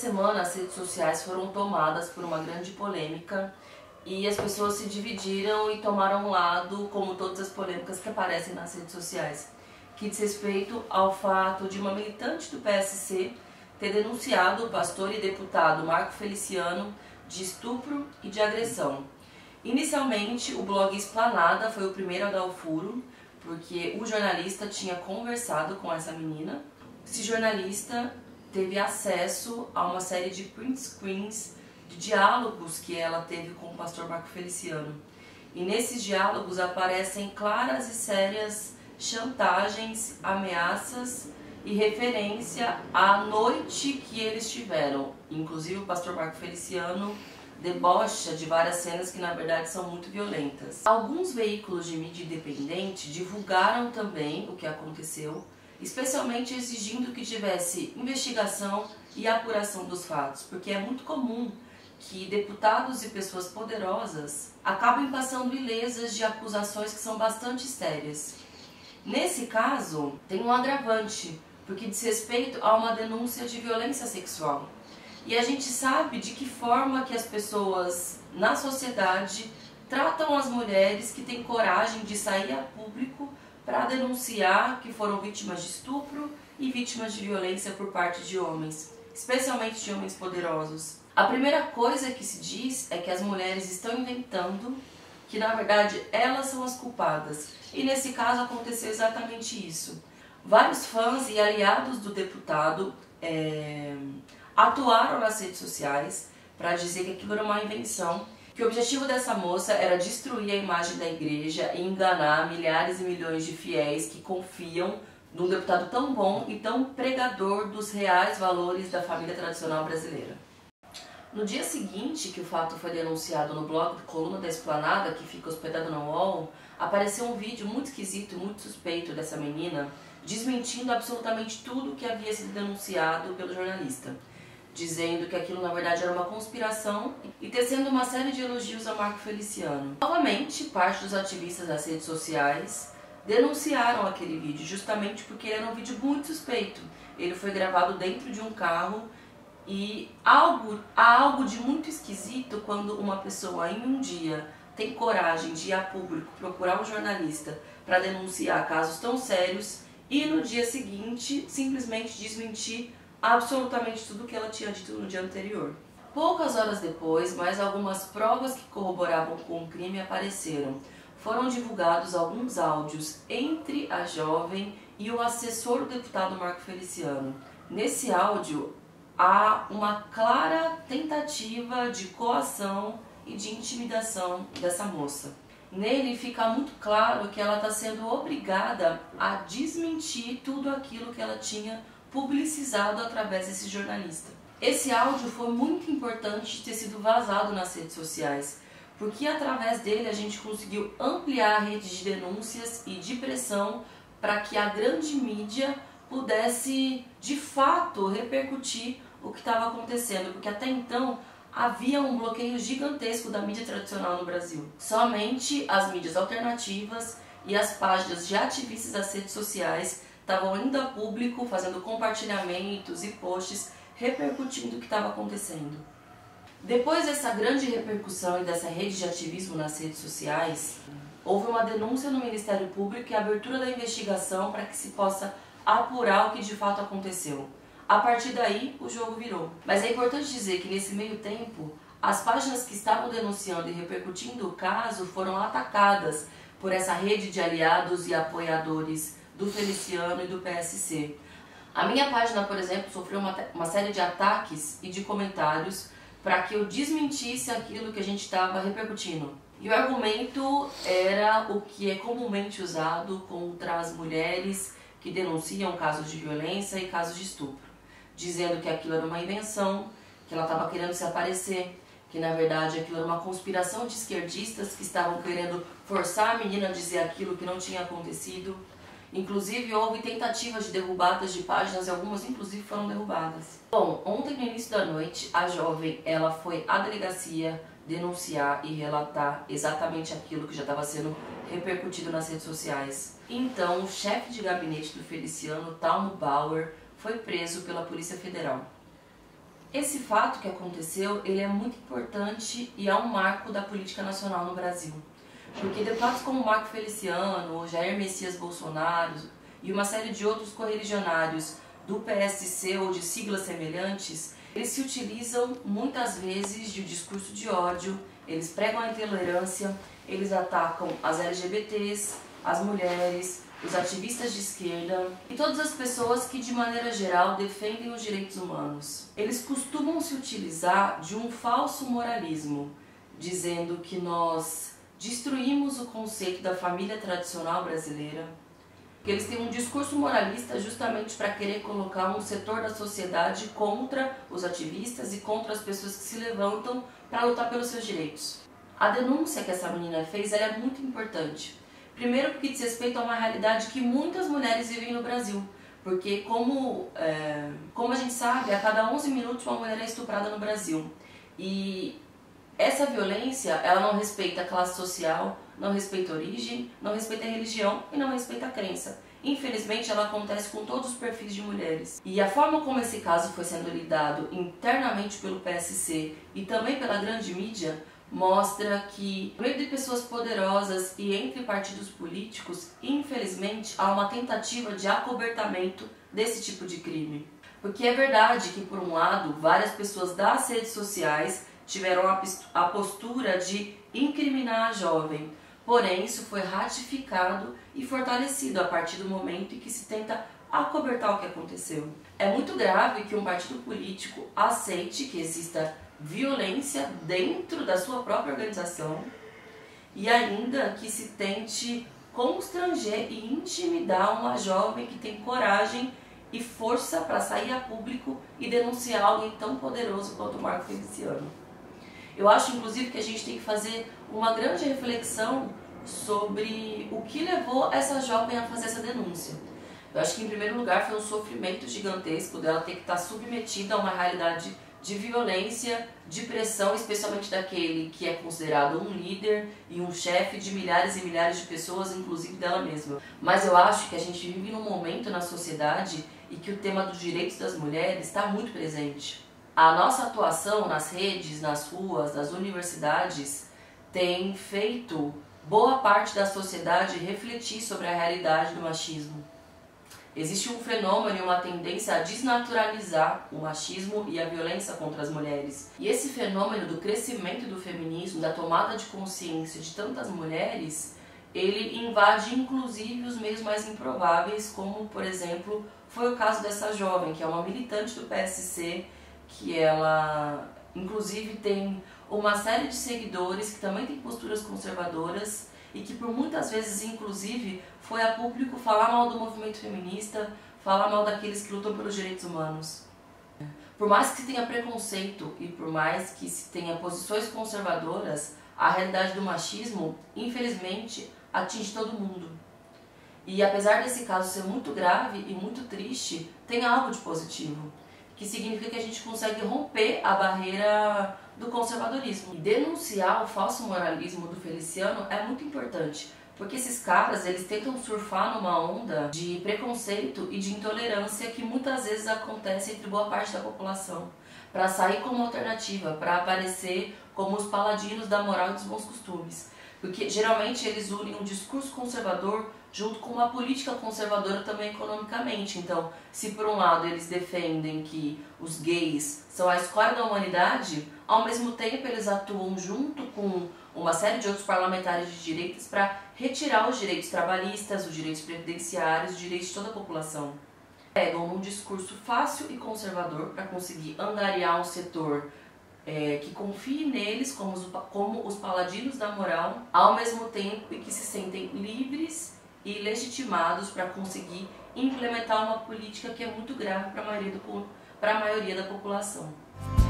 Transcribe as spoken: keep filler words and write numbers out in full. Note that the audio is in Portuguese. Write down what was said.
semana as redes sociais foram tomadas por uma grande polêmica e as pessoas se dividiram e tomaram um lado, como todas as polêmicas que aparecem nas redes sociais, que diz respeito ao fato de uma militante do P S C ter denunciado o pastor e deputado Marco Feliciano de estupro e de agressão. Inicialmente, o blog Esplanada foi o primeiro a dar o furo, porque o jornalista tinha conversado com essa menina. Esse jornalista teve acesso a uma série de print screens de diálogos que ela teve com o pastor Marco Feliciano. E nesses diálogos aparecem claras e sérias chantagens, ameaças e referência à noite que eles tiveram. Inclusive o pastor Marco Feliciano debocha de várias cenas que na verdade são muito violentas. Alguns veículos de mídia independente divulgaram também o que aconteceu, especialmente exigindo que tivesse investigação e apuração dos fatos, porque é muito comum que deputados e pessoas poderosas acabem passando ilesas de acusações que são bastante sérias. Nesse caso, tem um agravante, porque diz respeito a uma denúncia de violência sexual. E a gente sabe de que forma que as pessoas na sociedade tratam as mulheres que têm coragem de sair a público para denunciar que foram vítimas de estupro e vítimas de violência por parte de homens, especialmente de homens poderosos. A primeira coisa que se diz é que as mulheres estão inventando que na verdade elas são as culpadas. E nesse caso aconteceu exatamente isso. Vários fãs e aliados do deputado é, atuaram nas redes sociais para dizer que aquilo era uma invenção, que o objetivo dessa moça era destruir a imagem da igreja e enganar milhares e milhões de fiéis que confiam num deputado tão bom e tão pregador dos reais valores da família tradicional brasileira. No dia seguinte que o fato foi denunciado no blog Coluna da Esplanada, que fica hospedado na U O L, apareceu um vídeo muito esquisito e muito suspeito dessa menina, desmentindo absolutamente tudo que havia sido denunciado pelo jornalista, dizendo que aquilo na verdade era uma conspiração e tecendo uma série de elogios a Marco Feliciano. Novamente, parte dos ativistas das redes sociais denunciaram aquele vídeo, justamente porque ele era um vídeo muito suspeito. Ele foi gravado dentro de um carro e algo, há algo de muito esquisito quando uma pessoa em um dia tem coragem de ir a público procurar um jornalista para denunciar casos tão sérios e no dia seguinte simplesmente desmentir absolutamente tudo que ela tinha dito no dia anterior. Poucas horas depois, mais algumas provas que corroboravam com o crime apareceram. Foram divulgados alguns áudios entre a jovem e o assessor do deputado Marco Feliciano. Nesse áudio há uma clara tentativa de coação e de intimidação dessa moça. Nele fica muito claro que ela está sendo obrigada a desmentir tudo aquilo que ela tinha publicizado através desse jornalista. Esse áudio foi muito importante de ter sido vazado nas redes sociais, porque através dele a gente conseguiu ampliar a rede de denúncias e de pressão para que a grande mídia pudesse de fato repercutir o que estava acontecendo, porque até então havia um bloqueio gigantesco da mídia tradicional no Brasil. Somente as mídias alternativas e as páginas de ativistas das redes sociais estavam indo a público, fazendo compartilhamentos e posts, repercutindo o que estava acontecendo. Depois dessa grande repercussão e dessa rede de ativismo nas redes sociais, houve uma denúncia no Ministério Público e a abertura da investigação para que se possa apurar o que de fato aconteceu. A partir daí, o jogo virou. Mas é importante dizer que nesse meio tempo, as páginas que estavam denunciando e repercutindo o caso foram atacadas por essa rede de aliados e apoiadores do Feliciano e do P S C. A minha página, por exemplo, sofreu uma, uma série de ataques e de comentários para que eu desmentisse aquilo que a gente estava repercutindo. E o argumento era o que é comumente usado contra as mulheres que denunciam casos de violência e casos de estupro, dizendo que aquilo era uma invenção, que ela estava querendo se aparecer, que na verdade aquilo era uma conspiração de esquerdistas que estavam querendo forçar a menina a dizer aquilo que não tinha acontecido. Inclusive houve tentativas de derrubadas de páginas e algumas inclusive foram derrubadas. Bom, ontem no início da noite a jovem ela foi à delegacia denunciar e relatar exatamente aquilo que já estava sendo repercutido nas redes sociais. Então o chefe de gabinete do Feliciano, Talmo Bauer, foi preso pela Polícia Federal. Esse fato que aconteceu, ele é muito importante e é um marco da política nacional no Brasil. Porque deputados como Marco Feliciano, Jair Messias Bolsonaro e uma série de outros correligionários do P S C ou de siglas semelhantes, eles se utilizam muitas vezes de um discurso de ódio, eles pregam a intolerância, eles atacam as L G B Ts, as mulheres, os ativistas de esquerda e todas as pessoas que de maneira geral defendem os direitos humanos. Eles costumam se utilizar de um falso moralismo, dizendo que nós destruímos o conceito da família tradicional brasileira, que eles têm um discurso moralista justamente para querer colocar um setor da sociedade contra os ativistas e contra as pessoas que se levantam para lutar pelos seus direitos. A denúncia que essa menina fez ela é muito importante. Primeiro porque diz respeito a uma realidade que muitas mulheres vivem no Brasil. Porque como, é, como a gente sabe, a cada onze minutos uma mulher é estuprada no Brasil. E essa violência, ela não respeita a classe social, não respeita a origem, não respeita a religião e não respeita a crença. Infelizmente, ela acontece com todos os perfis de mulheres. E a forma como esse caso foi sendo lidado internamente pelo P S C e também pela grande mídia, mostra que, no meio de pessoas poderosas e entre partidos políticos, infelizmente, há uma tentativa de acobertamento desse tipo de crime. Porque é verdade que, por um lado, várias pessoas das redes sociais tiveram a postura de incriminar a jovem, porém isso foi ratificado e fortalecido a partir do momento em que se tenta acobertar o que aconteceu. É muito grave que um partido político aceite que exista violência dentro da sua própria organização e ainda que se tente constranger e intimidar uma jovem que tem coragem e força para sair a público e denunciar alguém tão poderoso quanto o Marco Feliciano. Eu acho, inclusive, que a gente tem que fazer uma grande reflexão sobre o que levou essa jovem a fazer essa denúncia. Eu acho que, em primeiro lugar, foi um sofrimento gigantesco dela ter que estar submetida a uma realidade de violência, de pressão, especialmente daquele que é considerado um líder e um chefe de milhares e milhares de pessoas, inclusive dela mesma. Mas eu acho que a gente vive num momento na sociedade em que o tema dos direitos das mulheres está muito presente. A nossa atuação nas redes, nas ruas, nas universidades tem feito boa parte da sociedade refletir sobre a realidade do machismo. Existe um fenômeno e uma tendência a desnaturalizar o machismo e a violência contra as mulheres. E esse fenômeno do crescimento do feminismo, da tomada de consciência de tantas mulheres, ele invade inclusive os meios mais improváveis, como, por exemplo, foi o caso dessa jovem, que é uma militante do P S C, que ela, inclusive, tem uma série de seguidores que também tem posturas conservadoras e que por muitas vezes, inclusive, foi a público falar mal do movimento feminista, falar mal daqueles que lutam pelos direitos humanos. Por mais que se tenha preconceito e por mais que se tenha posições conservadoras, a realidade do machismo, infelizmente, atinge todo mundo. E apesar desse caso ser muito grave e muito triste, tem algo de positivo, que significa que a gente consegue romper a barreira do conservadorismo. E denunciar o falso moralismo do Feliciano é muito importante, porque esses caras, eles tentam surfar numa onda de preconceito e de intolerância que muitas vezes acontece entre boa parte da população, para sair como alternativa, para aparecer como os paladinos da moral e dos bons costumes. Porque geralmente eles unem um discurso conservador junto com uma política conservadora também economicamente. Então, se por um lado eles defendem que os gays são a escória da humanidade, ao mesmo tempo eles atuam junto com uma série de outros parlamentares de direitas para retirar os direitos trabalhistas, os direitos previdenciários, os direitos de toda a população. Pegam um discurso fácil e conservador para conseguir angariar um setor É, que confie neles como os, como os paladinos da moral, ao mesmo tempo em que se sentem livres e legitimados para conseguir implementar uma política que é muito grave para a maioria, do, para a maioria da população.